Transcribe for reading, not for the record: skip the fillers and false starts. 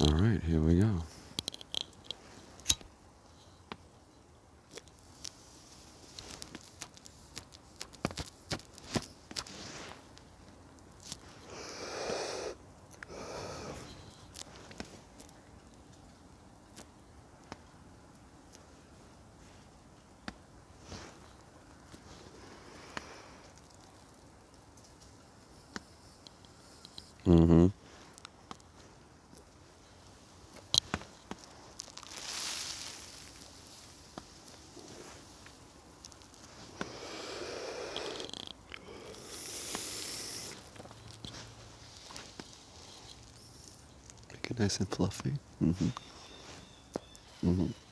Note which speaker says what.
Speaker 1: All right, here we go. Mm-hmm. Make it nice and fluffy. Mm-hmm. Mm-hmm.